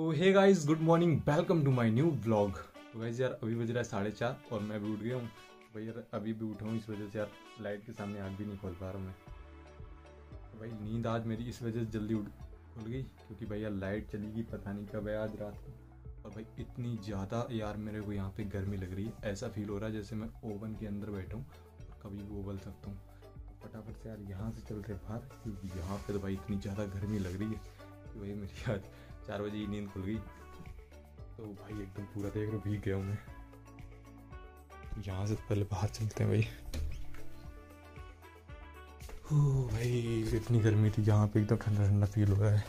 तो hey guys, good morning, welcome to my new vlog. तो guys यार अभी बज रहा है 4:30 और मैं भी उठ गया हूँ। भाई यार अभी भी उठा हूँ, इस वजह से यार लाइट के सामने आँख भी नहीं खोल पा रहा हूँ मैं। तो भाई नींद आज मेरी इस वजह से जल्दी खुल गई क्योंकि भाई यार लाइट चली गई, पता नहीं कब है आज रात को। और भाई इतनी ज़्यादा यार मेरे को यहाँ पे गर्मी लग रही है, ऐसा फील हो रहा है जैसे मैं ओवन के अंदर बैठा हूँ और कभी भी उबल सकता हूँ। फटाफट से यार यहाँ से चलते बाहर क्योंकि यहाँ पे तो भाई इतनी ज़्यादा गर्मी लग रही है कि भाई मेरी आज 4 बजे ही नींद खुल गई। तो भाई एकदम पूरा देख लो भीग गया हूँ मैं। यहाँ से पहले बाहर चलते हैं भाई। ओह भाई इतनी गर्मी थी, यहाँ पे एकदम ठंडा ठंडा फील हो रहा है।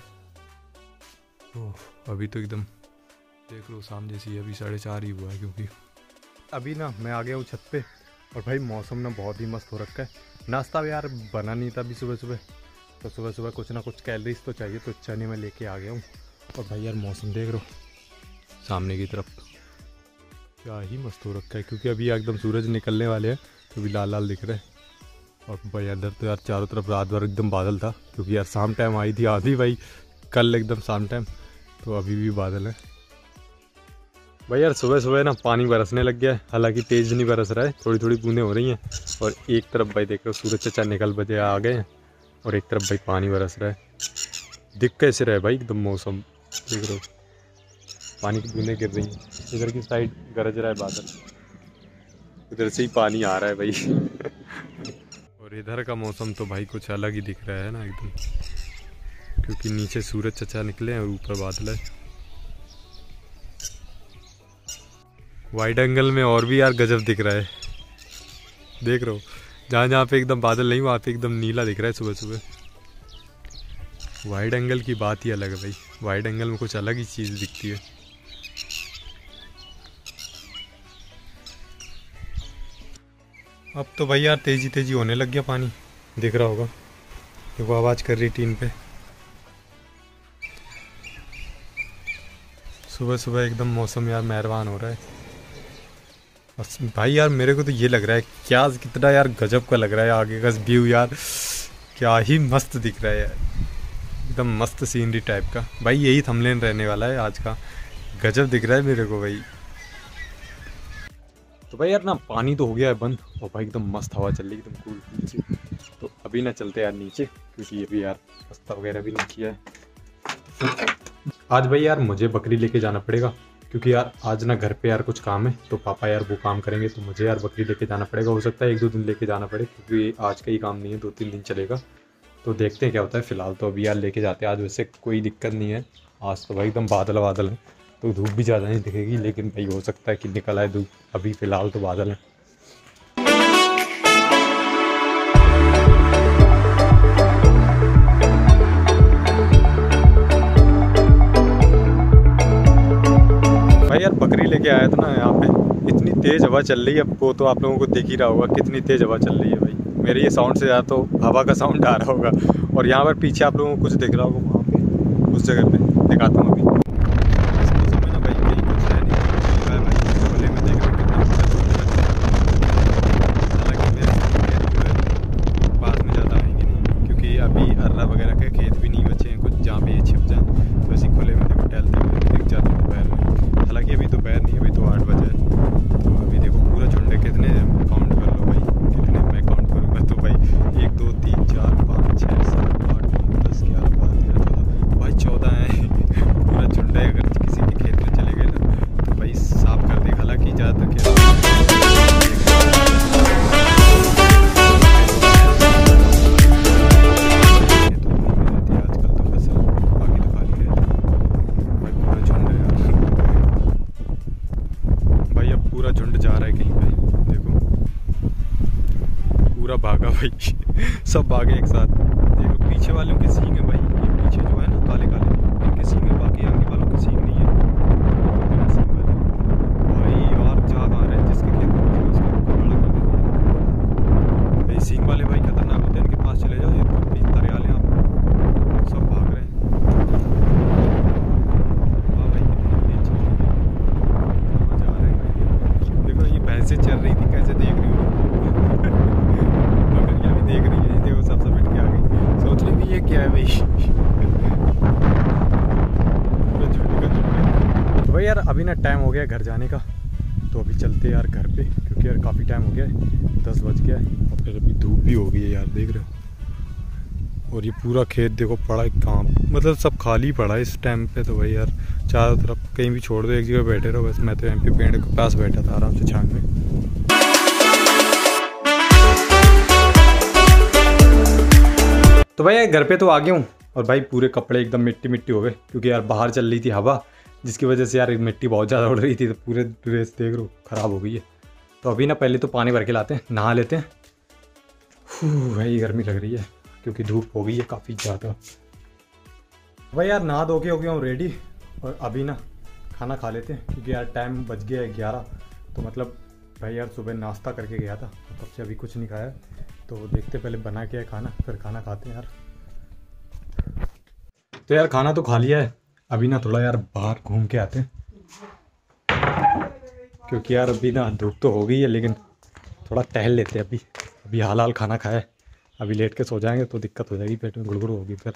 ओह अभी तो एकदम देख लो शाम जैसी है, अभी 4:30 ही हुआ है क्योंकि अभी ना मैं आ गया हूँ छत पे। और भाई मौसम ना बहुत ही मस्त हो रखा है। नाश्ता भी यार बना नहीं था अभी सुबह सुबह, तो सुबह सुबह कुछ ना कुछ कैलोरीज तो चाहिए, तो चने में लेके आ गया हूँ। और भाई यार मौसम देख लो सामने की तरफ क्या ही मस्त हो रखा है क्योंकि अभी एकदम सूरज निकलने वाले हैं तो भी लाल लाल दिख रहा है। और भाई इधर तो यार चारों तरफ रात भर एकदम बादल था क्योंकि यार शाम टाइम आई थी आधी भाई कल एकदम शाम टाइम, तो अभी भी बादल है। भाई यार सुबह सुबह ना पानी बरसने लग गया है, हालांकि तेज़ नहीं बरस रहा है, थोड़ी थोड़ी बूंदें हो रही हैं। और एक तरफ भाई देख रहे हो सूरज चचा निकल बजे आ गए हैं और एक तरफ भाई पानी बरस रहा है। दिख कैसे रहा है भाई एकदम मौसम देख रहे हो, पानी की बूंदें गिर रही हैं। इधर की साइड गरज रहा है बादल, इधर से ही पानी आ रहा है भाई। और इधर का मौसम तो भाई कुछ अलग ही दिख रहा है ना एकदम, क्योंकि नीचे सूरज चचा निकले हैं और ऊपर बादल है। वाइड एंगल में और भी यार गजब दिख रहा है, देख रहे हो जहाँ जहाँ पे एकदम बादल नहीं वहाँ पे एकदम नीला दिख रहा है सुबह सुबह। वाइड एंगल की बात ही अलग है भाई, वाइड एंगल में कुछ अलग ही चीज़ दिखती है। अब तो भाई यार तेजी तेजी होने लग गया पानी, दिख रहा होगा देखो आवाज़ कर रही टीन पे। सुबह सुबह एकदम मौसम यार मेहरबान हो रहा है। और भाई यार मेरे को तो ये लग रहा है क्या कितना यार गजब का लग रहा है आगे का व्यू यार, क्या ही मस्त दिख रहा है यार, एकदम मस्त सीनरी टाइप का। भाई यही थंबनेल रहने वाला है आज का, गजब दिख रहा है मेरे को भाई। तो भाई यार ना पानी तो हो गया है बंद और भाई एकदम मस्त हवा चल रही है एकदम कूल नीचे। तो अभी ना चलते यार नीचे क्योंकि अभी यार नाश्ता वगैरह भी नहीं किया है। आज भाई यार मुझे बकरी लेके जाना पड़ेगा क्योंकि यार आज ना घर पे यार कुछ काम है, तो पापा यार वो काम करेंगे, तो मुझे यार बकरी लेके जाना पड़ेगा। हो सकता है 1-2 दिन लेके जाना पड़े क्योंकि आज का ही काम नहीं है, 2-3 दिन चलेगा। तो देखते हैं क्या होता है। फिलहाल तो अभी यार लेके जाते हैं, आज वैसे कोई दिक्कत नहीं है। आज तो भाई एकदम बादल बादल है, तो धूप भी ज़्यादा नहीं दिखेगी, लेकिन भाई हो सकता है कि निकल आए धूप। अभी फ़िलहाल तो बादल है। भाई यार बकरी लेके आया था ना यहाँ पे, इतनी तेज़ हवा चल रही है, वो तो आप लोगों को दिख ही रहा होगा कितनी तेज़ हवा चल रही है भाई। मेरे ये साउंड से ज़्यादा तो हवा का साउंड आ रहा होगा। और यहाँ पर पीछे आप लोगों को कुछ दिख रहा होगा, वहाँ पे उस जगह पे दिखाता हूँ अभी। अभी अर्रा वगैरह के खेत भी नहीं बचे हैं कुछ जहाँ पे ये छिप जाए, तो ऐसे खुले में देखो टहलते हुए दिख जाते हैं दोपहर में। हालांकि अभी दोपहर नहीं है, अभी तो 8 बजे है। तो अभी देखो पूरा झुंड कितने काउंट कर लो भाई, कितने मैं काउंट करूँगा तो भाई 1 2 3 4 5 6 7 8 9 10 11 12 13 14 भाई 14 है पूरा झुंड है। अगर किसी के खेत में चले गए ना तो भाई साफ कर देगा। हालांकि ज़्यादातर पूरा झुंड जा रहा है कहीं पे, देखो पूरा भागा भाई सब भागे एक साथ। देखो पीछे वालों के सींग है भाई, ये पीछे जो है ना काले काले इनके सींग है, बाकी आगे वालों के सींग नहीं है। बिना सींग वाले भाई और जा कहाँ रहे, जिसके खेत में उसका बड़ा कर देते भाई। सींग वाले भाई खतरनाक होते हैं, इनके पास चले जाओ तरह वाले आप सब भाग रहे हैं। भैंसे चल रही थी कैसे देख रही हूँ, बकरियाँ भी देख रही है, देखो सब समेट के आ गई, सोच रही थी ये क्या है भाई। पूरा झुंड का झुंड यार अभी ना टाइम हो गया घर जाने का, तो अभी चलते यार घर पे, क्योंकि यार काफ़ी टाइम हो गया है, 10 बज गया है और फिर अभी धूप भी हो गई है यार, देख रहे हो। और ये पूरा खेत देखो पड़ा है, काम मतलब सब खाली पड़ा है इस टाइम पे। तो भाई यार चारों तरफ कहीं भी छोड़ दो, एक जगह बैठे रहो बस। मैं तो यहाँ पे पेड़ के पास बैठा था आराम से छान में। तो भाई घर पे तो आ गया हूँ और भाई पूरे कपड़े एकदम मिट्टी मिट्टी हो गए, क्योंकि यार बाहर चल रही थी हवा, जिसकी वजह से यार मिट्टी बहुत ज़्यादा उड़ रही थी, तो पूरे ड्रेस देख रो ख़राब हो गई है। तो अभी ना पहले तो पानी भर के लाते हैं, नहा लेते हैं। भाई गर्मी लग रही है क्योंकि धूप हो गई है काफ़ी ज़्यादा। भाई यार नहा धो के हो गया हूँ रेडी, और अभी ना खाना खा लेते हैं, क्योंकि यार टाइम बज गया है 11। तो मतलब भाई यार सुबह नाश्ता करके गया था, तब से अभी कुछ नहीं खाया, तो देखते पहले बना के खाना, फिर खाना खाते हैं यार। तो यार खाना तो खा लिया है, अभी ना थोड़ा यार बाहर घूम के आते हैं, क्योंकि यार अभी ना धूप तो हो गई है, लेकिन थोड़ा टहल लेते हैं। अभी हाल हाल खाना खाया है, अभी लेट के सो जाएंगे तो दिक्कत हो जाएगी, पेट में गुड़गुड़ होगी फिर।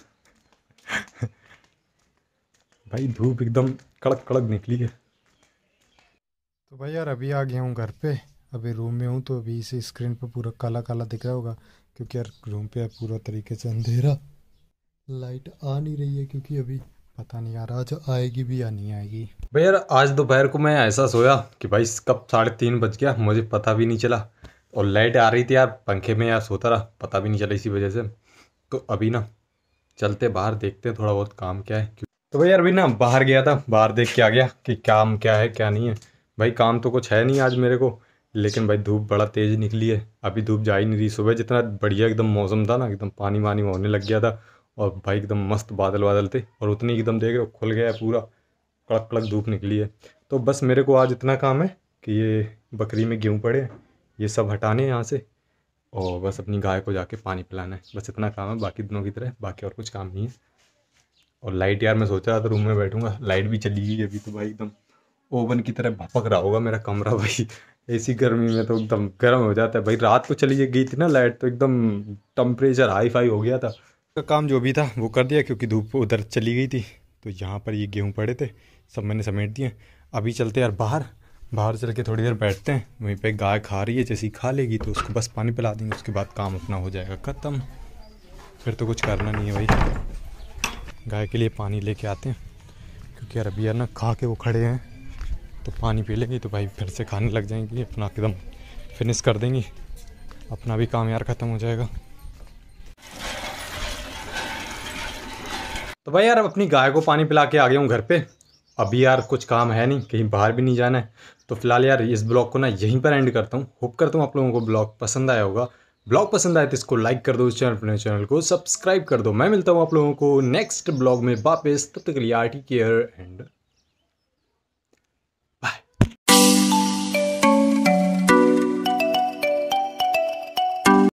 भाई धूप एकदम कड़क कड़क निकली है। तो भाई यार अभी आ गया हूँ घर पे, अभी रूम में हूँ, तो अभी इसे स्क्रीन पे पूरा काला काला दिख रहा होगा, क्योंकि यार रूम पे पूरा तरीके से अंधेरा, लाइट आ नहीं रही है, क्योंकि अभी पता नहीं यार आज आएगी भी या नहीं आएगी। भाई यार आज दोपहर को मैं ऐसा सोया कि भाई कब 3:30 बज गया, मुझे पता भी नहीं चला, और लाइट आ रही थी यार, पंखे में यार सोता रहा, पता भी नहीं चला इसी वजह से। तो अभी ना चलते बाहर, देखते हैं थोड़ा बहुत काम क्या है। तो भाई यार अभी ना बाहर गया था, बाहर देख के आ गया कि काम क्या है क्या नहीं है। भाई काम तो कुछ है नहीं आज मेरे को, लेकिन भाई धूप बड़ा तेज़ निकली है, अभी धूप जा ही नहीं रही। सुबह जितना बढ़िया एकदम मौसम था ना, एकदम पानी वानी होने लग गया था, और भाई एकदम मस्त बादल बादल थे, और उतनी एकदम देख रहे हो खुल गया है पूरा, कड़क कड़क धूप निकली है। तो बस मेरे को आज इतना काम है कि ये बकरी में गेहूँ पड़े हैं, ये सब हटाने हैं यहाँ से, और बस अपनी गाय को जाके पानी पिलाना है, बस इतना काम है, बाकी दिनों की तरह बाकी और कुछ काम नहीं है। और लाइट यार मैं सोच रहा था रूम में बैठूंगा, लाइट भी चली गई अभी, तो भाई एकदम ओवन की तरह भपक रहा होगा मेरा कमरा भाई। ऐसी गर्मी में तो एकदम गर्म हो जाता है भाई। रात को चली गई थी ना लाइट, तो एकदम टेम्परेचर हाई फाई हो गया था। का काम जो भी था वो कर दिया, क्योंकि धूप उधर चली गई थी। तो यहाँ पर ये गेहूँ पड़े थे, सब मैंने समेट दिए। अभी चलते यार बाहर चल के थोड़ी देर बैठते हैं, वहीं पे गाय खा रही है, जैसे ही खा लेगी तो उसको बस पानी पिला देंगे, उसके बाद काम अपना हो जाएगा ख़त्म, फिर तो कुछ करना नहीं है भाई। गाय के लिए पानी लेके आते हैं, क्योंकि यार अभी यार ना खा के वो खड़े हैं, तो पानी पी लेंगे तो भाई फिर से खाने लग जाएंगे, अपना एकदम फिनिश कर देंगे, अपना भी काम यार ख़त्म हो जाएगा। तो भाई यार अपनी गाय को पानी पिला के आ गया हूँ घर पे। अभी यार कुछ काम है नहीं, कहीं बाहर भी नहीं जाना है, तो फिलहाल यार इस ब्लॉग को ना यहीं पर एंड करता हूँ। होप करता हूँ आप लोगों को ब्लॉग पसंद आया होगा। ब्लॉग पसंद आए तो इसको लाइक कर दो, इस अपने चैनल को सब्सक्राइब कर दो। मैं मिलता हूँ आप लोगों को नेक्स्ट ब्लॉग में वापस, तब तक के लिए टेक केयर एंड